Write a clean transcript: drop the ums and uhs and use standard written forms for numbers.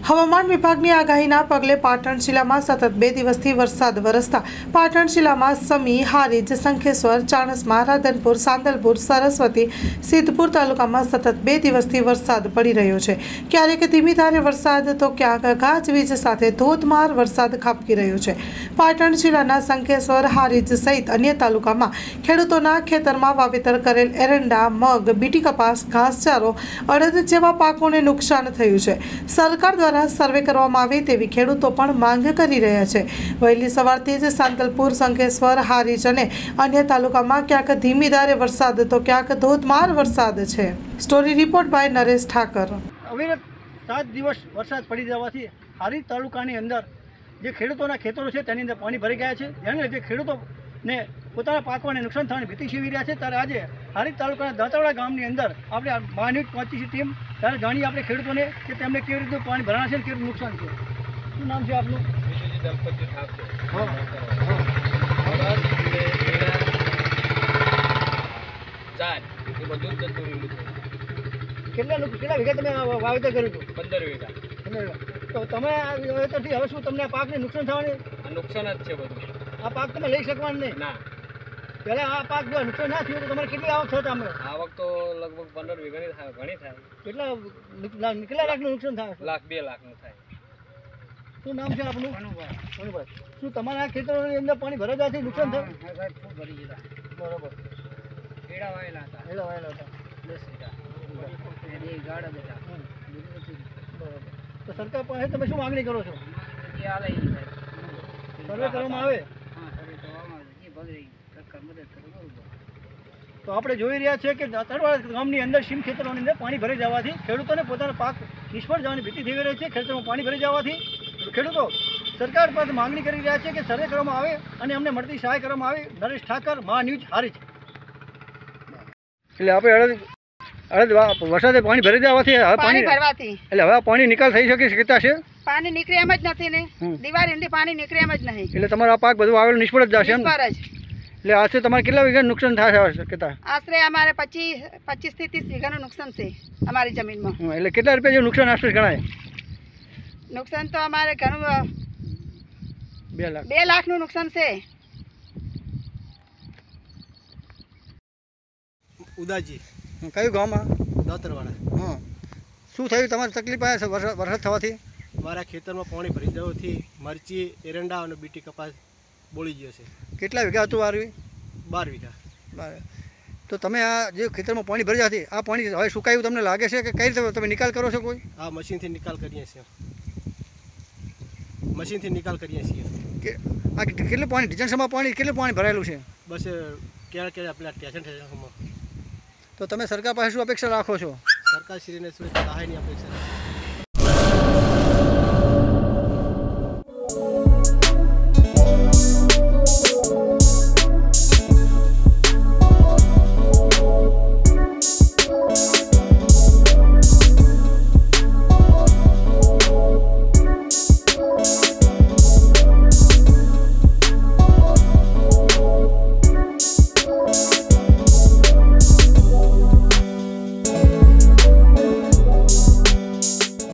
હવામાન વિભાગની આગાહીના પગલે પાટણ જિલ્લામાં સતત 2 દિવસથી વરસાદ વરસતા પાટણ જિલ્લામાં સમી, હારીજ, શંખેશ્વર, ચાણસ્મા, રાધનપુર, સાંતલપુર, સરસ્વતી, સિદ્ધપુર તાલુકામાં સતત 2 દિવસથી વરસાદ પડી રહ્યો છે। ક્યારેક ધીમી ધારે વરસાદ તો ક્યાંક ગાજવીજ સાથે ધોધમાર વરસાદ ખાબકી રહ્યો છે। પાટણ જિલ્લાના શંખેશ્વર, હારીજ સહિત અન્ય તાલુકામાં ખેડૂતોના ખેતરમાં વાવેતર કરેલ એરંડા, મગ, બીટી કપાસ, ઘાસચારો, અડદ જેવા પાકોને નુકસાન થયું છે। સરકાર દ્વારા સર્વે કરવામાં આવે તેવી ખેડૂતો પણ માંગ કરી રહ્યા છે। વહેલી સવારથી જ સાંતલપુર, શંખેશ્વર, હારીજ અને અન્ય તાલુકામાં ક્યાંક ધીમી ધારે વરસાદ તો ક્યાંક ધોધમાર વરસાદ છે। Story report by Naresh Thakar. અવિરત 7 દિવસ વરસાદ પડી જવાથી હારીજ તાલુકાની અંદર જે ખેડૂતોના ખેતરો છે તેની અંદર પાણી ભરી ગયા છે, જેને લીધે ખેડૂતોને પોતાના પાકોને નુકસાન થવાની ભીતિ સેવી રહ્યા છે। ત્યારે આજે હારીજ તાલુકાના દાંતવાડા ગામની અંદર આપણે માન્યુટ પહોંચી છે ટીમ, ત્યારે જાણીએ આપણે ખેડૂતોને કે તેમને કેવી રીતે પાણી ભરાણા છે અને કેવું નુકસાન છે। શું નામ છે આપનું? કેટલા વીઘા તમે વાવેતર કર્યું હતું? 15 વીઘા। તો તમે આ વાવેતરથી હવે શું તમને આ પાકને નુકસાન થવાની? નુકસાન જ છે બધું। આ પાક તમે લઈ શકવાનું નહીં ના, પહેલાં આ પાક જો નુકસાન ના થયું તો તમારે કેટલી આવક થતા? અમે આવક તો લગભગ 15 વીઘાની થાય, ઘણી થાય। કેટલા લાખનું નુકસાન થાય? લાખ 2 લાખનું થાય। શું નામ છે આપનું? અનુભાઈ। શું તમારા આ ખેતરોની અંદર પાણી ભરાઈ જવાથી નુકસાન થયું? ખૂબ ભરી ગયા। બરાબર। એડા વાયેલા હતા, 10 વીઘા એની ગાડા બેઠા। બરાબર। તો સરકાર પાસે તમે શું માંગણી કરો છો? જે આલે એ થાય, સર્વે કરવામાં આવે? હા, સર્વે કરવામાં આવે, જે ભગરી સરકાર મદદ કરે બરોબર। તો આપણે જોઈ રહ્યા છીએ કે દાંતવાડા ગામની અંદર સીમ ખેતરોની અંદર પાણી ભરાઈ જવાથી ખેડૂતોને પોતાનો પાક નિષ્ફળ જવાની ભીતિ થઈ રહી છે। ખેતરોમાં પાણી ભરાઈ જવાથી ખેડૂતો સરકાર પાસે માંગણી કરી રહ્યા છે કે સર્વે કરવામાં આવે અને અમને મળતી સહાય કરવામાં આવે। નરેશ ઠાકર, મા ન્યૂઝ, હારીજ। એટલે આપણે વરસાદે પાણી ભરી જવાથી ભરવાથી એટલે હવે પાણી નિકાલ થઈ શકતા છે? પાણી નીકળે એમ જ નથી ને, દિવાળી પાણી નીકળે એમ જ નહીં, એટલે તમારો આ પાક બધું આવેલું નિષ્ફળ જ જશે એમ? એટલે આશરે તમારે કેટલા વીઘા નુકસાન થાય શકતા? આશરે અમારે 25 થી 30 વીઘાનું નુકસાન છે અમારી જમીનમાં। એટલે કેટલા રૂપિયા જેવું નુકસાન આશરે ગણાય? નુકસાન તો અમારે ઘણું 2 લાખનું નુકસાન છે। ઉદાજી કયું ગામમાં? દાંતરવાડા। હા, શું થયું તમારી તકલીફ આવે છે વરસાદ થવાથી? મારા ખેતરમાં પાણી ભરી જવાથી મરચી, એરંડા અને બીટી કપાસ બોળી ગયો છે। કેટલા વીઘા હતું વારવી? 12 વીઘા। તો તમે આ જે ખેતરમાં પાણી ભરી જવાથી આ પાણી હવે સુકાયું તમને લાગે છે કે કઈ રીતે તમે નિકાલ કરો છો? કોઈ આ મશીનથી નિકાલ કરીએ છીએ, મશીનથી નિકાલ કરીએ છીએ। કે આ કેટલું પાણી ડિઝન્સમાં કેટલું પાણી ભરાયેલું છે? બસ ક્યારે પેલા સ્ટેશનમાં। તો તમે સરકાર પાસે શું અપેક્ષા રાખો છો? સરકારશ્રીને શું સહાયની અપેક્ષા?